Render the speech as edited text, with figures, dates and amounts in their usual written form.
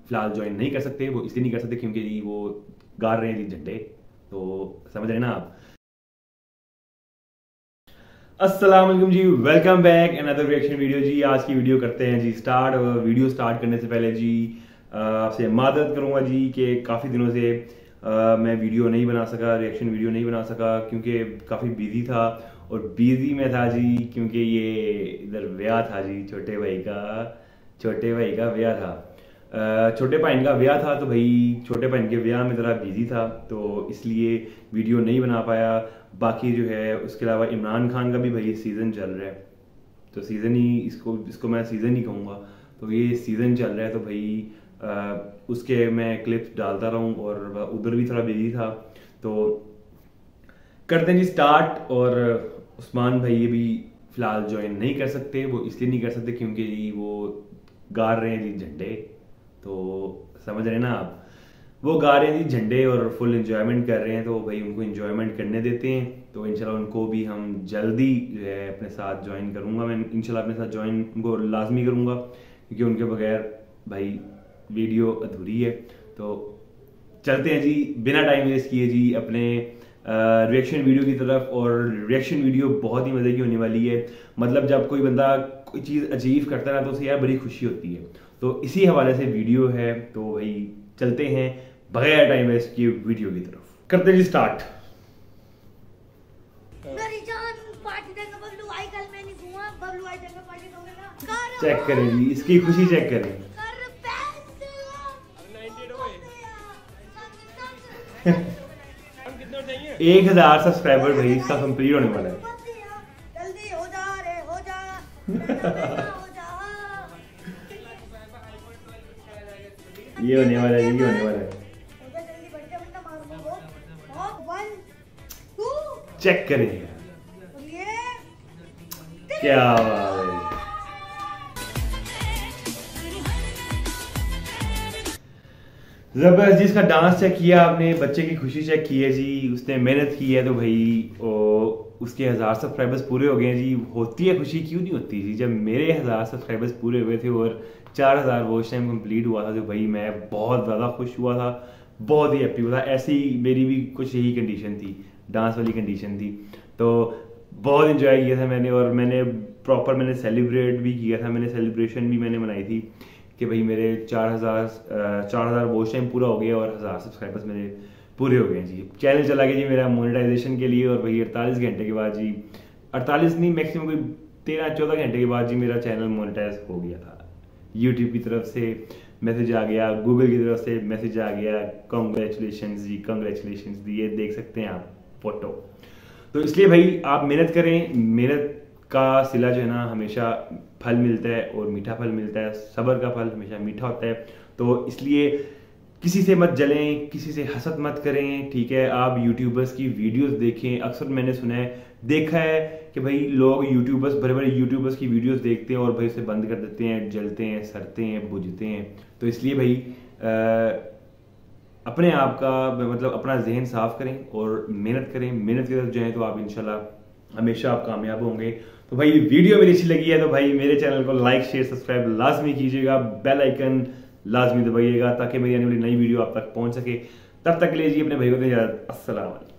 फिलहाल ज्वाइन नहीं कर सकते। वो इसलिए नहीं कर सकते क्योंकि जी वो गाड़ रहे हैं जी झंडे, तो समझ रहे हैं ना आप। अस्सलाम वालेकुम जी, welcome back another reaction video जी। आज की वीडियो करते हैं जी स्टार्ट। वीडियो स्टार्ट करने से पहले जी आपसे मादरत करूंगा जी कि काफ़ी दिनों से मैं वीडियो नहीं बना सका, रिएक्शन वीडियो नहीं बना सका क्योंकि काफ़ी बिजी था। और बिजी में था जी क्योंकि ये इधर ब्याह था जी, छोटे भाई का ब्याह था। छोटे बहन का ब्याह था, तो भाई छोटे बहन के ब्याह में ज़रा बिजी था, तो इसलिए वीडियो नहीं बना पाया। बाकी जो है उसके अलावा इमरान खान का भी भाई सीज़न चल रहा है, तो सीज़न ही इसको मैं सीज़न ही कहूँगा। तो ये सीज़न चल रहा है, तो भाई उसके मैं क्लिप्स डालता रहूँ और उधर भी थोड़ा बिजी था। तो करते हैं जी स्टार्ट। और उस्मान भाई ये भी फिलहाल ज्वाइन नहीं कर सकते। वो इसलिए नहीं कर सकते क्योंकि जी वो गाड़ रहे हैं जी झंडे, तो समझ रहे हैं ना आप। वो गा रहे हैं जी झंडे और फुल एंजॉयमेंट कर रहे हैं, तो भाई उनको एंजॉयमेंट करने देते हैं। तो इंशाल्लाह उनको भी हम जल्दी जो है अपने साथ ज्वाइन करूँगा। मैं इंशाल्लाह अपने साथ ज्वाइन उनको लाजमी करूँगा क्योंकि उनके बगैर भाई वीडियो अधूरी है। तो चलते हैं जी बिना टाइम वेस्ट किए जी अपने रिएक्शन वीडियो की तरफ। और रिएक्शन वीडियो बहुत ही मज़े की होने वाली है। मतलब जब कोई बंदा कोई चीज़ अचीव करता है ना, तो उसे यार बड़ी खुशी होती है। तो इसी हवाले से वीडियो है, तो भाई चलते हैं बगैर टाइम वेस्ट किए वीडियो की तरफ। करते हैं जी स्टार्ट। चेक करें जी इसकी खुशी, चेक करें। 1000 सब्सक्राइबर भाई इसका कंप्लीट होने वाला है। जल्दी हो जा रे हो जा। ये होने वाला है, ये होने वाला है। चेक करें क्या बात है। जबरदस्त जी, इसका डांस चेक किया आपने, बच्चे की खुशी चेक की है जी, उसने मेहनत की है, तो भाई उसके 1000 सब्सक्राइबर्स पूरे हो गए हैं जी। होती है खुशी, क्यों नहीं होती जी। जब मेरे 1000 सब्सक्राइबर्स पूरे हुए थे और 4000 वॉच टाइम कंप्लीट हुआ था, तो भाई मैं बहुत ज़्यादा खुश हुआ था, बहुत ही हैप्पी हुआ था। ऐसी मेरी भी कुछ यही कंडीशन थी, डांस वाली कंडीशन थी। तो बहुत इंजॉय किया था मैंने, और मैंने प्रॉपर सेलिब्रेट भी किया था। मैंने सेलिब्रेशन भी मैंने मनाई थी कि भाई मेरे 4000 वॉच टाइम पूरा हो गया और 1000 सब्सक्राइबर्स मेरे पूरे हो गए जी। चैनल चला गया जी मेरा मोनेटाइजेशन के लिए, और भाई 48 घंटे के बाद जी, 48 नहीं मैक्सिमम कोई 13-14 घंटे के बाद जी मेरा चैनल मोनेटाइज हो गया था। यूट्यूब की तरफ से मैसेज आ गया, गूगल की तरफ से मैसेज आ गया, कॉन्ग्रेचुलेशन जी, कॉन्ग्रेचुलेशन जी। ये देख सकते हैं आप फोटो। तो इसलिए भाई आप मेहनत करें, मेहनत का सिला जो है ना हमेशा फल मिलता है, और मीठा फल मिलता है। सब्र का फल हमेशा मीठा होता है। तो इसलिए किसी से मत जलें, किसी से हसद मत करें, ठीक है। आप यूट्यूबर्स की वीडियोस देखें। अक्सर मैंने सुना है, देखा है कि भाई लोग यूट्यूबर्स, बड़े बड़े यूट्यूबर्स की वीडियोस देखते हैं और भाई उसे बंद कर देते हैं, जलते हैं, सड़ते हैं, बुझते हैं। तो इसलिए भाई अपने आप का मतलब अपना जहन साफ करें और मेहनत करें। मेहनत की तरफ जाएं तो आप इंशाल्लाह हमेशा आप कामयाब होंगे। तो भाई वीडियो मेरी अच्छी लगी है तो भाई मेरे चैनल को लाइक शेयर सब्सक्राइब लाजमी कीजिएगा, बेल आइकन लाजमी दबाइएगा ताकि मेरी आने वाली नई वीडियो आप तक पहुंच सके। तब तक के लिए जी अपने भाई को दे इजाजत। अस्सलाम वालेकुम।